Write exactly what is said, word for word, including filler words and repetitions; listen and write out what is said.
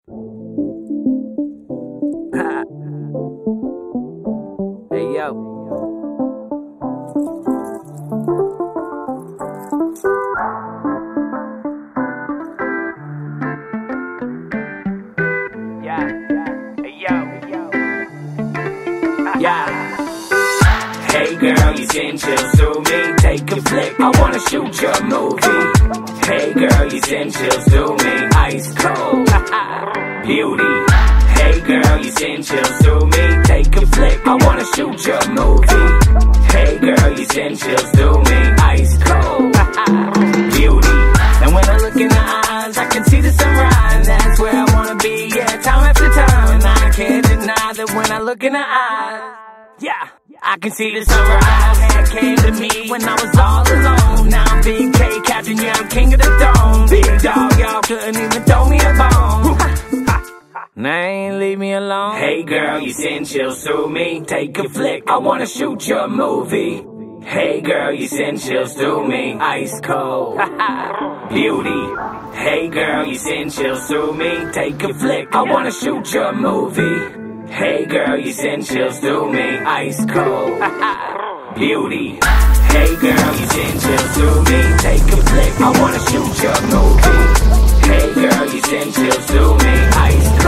Hey yo. Yeah. Hey girl, you send chills through me. Take a flick, I wanna shoot your movie. Hey girl, you send chills through me. Ice cold beauty. Hey girl, you send chills through me. Take a flick, I wanna shoot your movie. Hey girl, you send chills through me. Ice cold beauty. And when I look in her eyes, I can see the sunrise. That's where I wanna be, yeah, time after time. And I can't deny that when I look in her eyes, yeah, I can see the sunrise. That came to me when I was all alone. Now I'm Big K, Captain, yeah, I'm king of the dome. Big dog, y'all couldn't even throw me a bone. Now ain't leave me alone. Hey girl, you send chills through me. Take a flick, I wanna shoot your movie. Hey girl, you send chills through me. Ice cold beauty. Hey girl, you send chills through me. Take a flick, I wanna shoot your movie. Hey girl, you send chills through me. Ice cold beauty. Hey girl, you send chills through me. Take a flick, I wanna shoot your movie. Hey girl, you send chills through me. Ice